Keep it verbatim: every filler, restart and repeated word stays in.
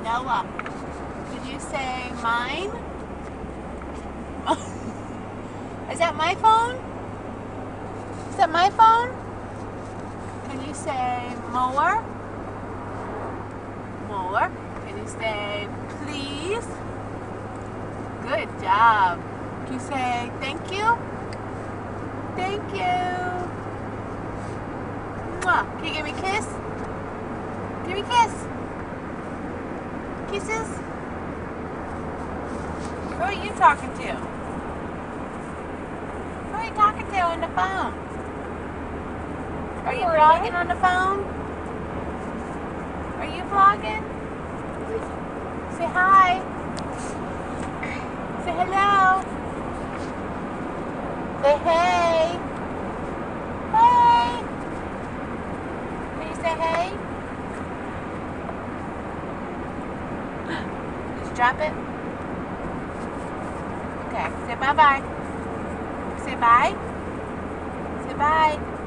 Noah. Did you say mine? Is that my phone? Is that my phone? Can you say mower? Mower. Can you say please? Good job. Can you say thank you? Thank you. Mwah. Can you give me a kiss? Give me a kiss. Kisses? Who are you talking to? Who are you talking to on the phone? Are you vlogging on the phone? Are you vlogging? Say hi. Say hello. Say hey. Hey. Can you say hey? Did you drop it? Okay. Say bye-bye. Say bye. Say bye.